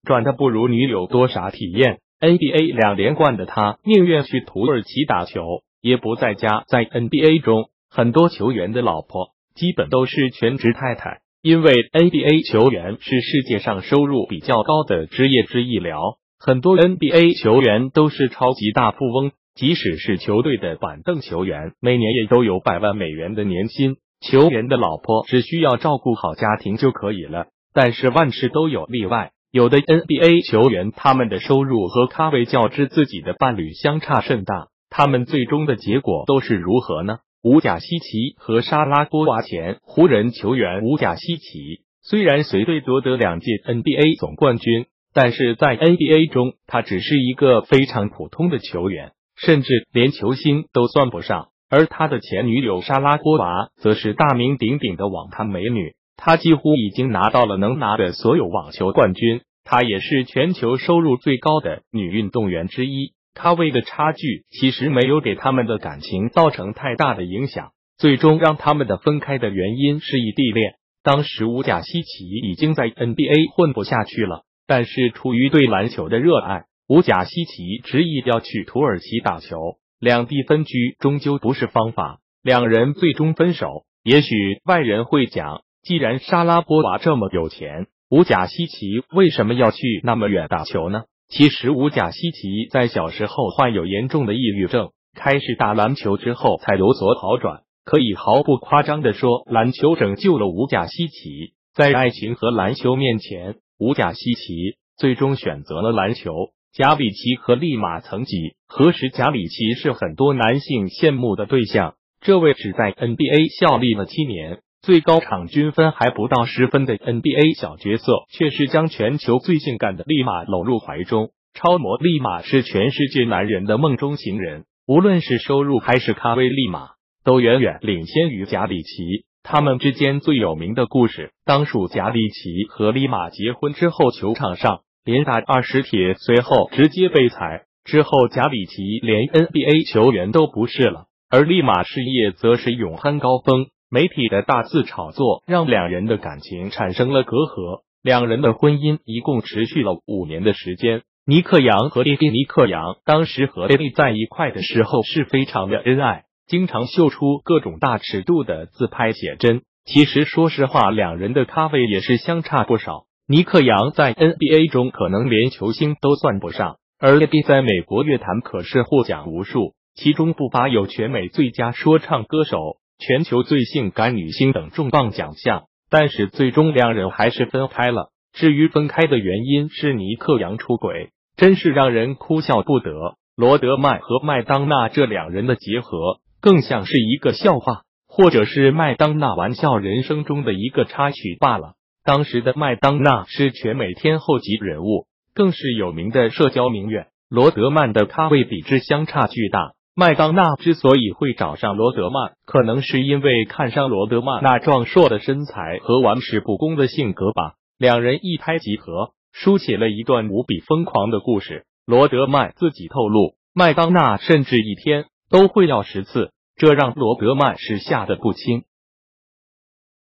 赚的不如女友多啥体验。NBA 2连冠的他宁愿去土耳其打球，也不在家。在 NBA 中，很多球员的老婆基本都是全职太太，因为 NBA 球员是世界上收入比较高的职业之一了。很多 NBA 球员都是超级大富翁，即使是球队的板凳球员，每年也都有100万美元的年薪。球员的老婆只需要照顾好家庭就可以了，但是万事都有例外。有的 NBA 球员，他们的收入和咖位较之自己的伴侣相差甚大，他们最终的结果都是如何呢？乌贾希奇和沙拉波娃。前湖人球员乌贾希奇虽然随队夺得2届 NBA 总冠军，但是在 NBA 中他只是一个非常普通的球员，甚至连球星都算不上。而他的前女友莎拉波娃则是大名鼎鼎的网坛美女，她几乎已经拿到了能拿的所有网球冠军，她也是全球收入最高的女运动员之一。咖位的差距其实没有给他们的感情造成太大的影响，最终让他们的分开的原因是异地恋。当时乌贾希奇已经在 NBA 混不下去了，但是出于对篮球的热爱，乌贾希奇执意要去土耳其打球。两地分居终究不是方法，两人最终分手。也许外人会讲，既然莎拉波娃这么有钱，乌贾希奇为什么要去那么远打球呢？其实乌贾希奇在小时候患有严重的抑郁症，开始打篮球之后才有所好转。可以毫不夸张地说，篮球拯救了乌贾希奇。在爱情和篮球面前，乌贾希奇最终选择了篮球。贾里奇和利马曾几何时，贾里奇是很多男性羡慕的对象。这位只在 NBA 效力了7年，最高场均分还不到10分的 NBA 小角色，却是将全球最性感的利马搂入怀中。超模利马是全世界男人的梦中情人，无论是收入还是咖位，利马都远远领先于贾里奇。他们之间最有名的故事当属贾里奇和利马结婚之后球场上连打20铁，随后直接被裁。之后贾里奇连 NBA 球员都不是了，而利马事业则是永攀高峰。媒体的大肆炒作让两人的感情产生了隔阂，两人的婚姻一共持续了5年的时间。尼克杨和莉莉，尼克杨当时和莉莉在一块的时候是非常的恩爱，经常秀出各种大尺度的自拍写真。其实说实话，两人的咖位也是相差不少。尼克杨在 NBA 中可能连球星都算不上，而莉莉在美国乐坛可是获奖无数，其中不乏有全美最佳说唱歌手、全球最性感女星等重磅奖项。但是最终两人还是分开了。至于分开的原因是尼克杨出轨，真是让人哭笑不得。罗德曼和麦当娜这两人的结合更像是一个笑话，或者是麦当娜玩笑人生中的一个插曲罢了。当时的麦当娜是全美天后级人物，更是有名的社交名媛。罗德曼的咖位比之相差巨大，麦当娜之所以会找上罗德曼，可能是因为看上罗德曼那壮硕的身材和玩世不恭的性格吧。两人一拍即合，书写了一段无比疯狂的故事。罗德曼自己透露，麦当娜甚至一天都会要10次，这让罗德曼是吓得不轻。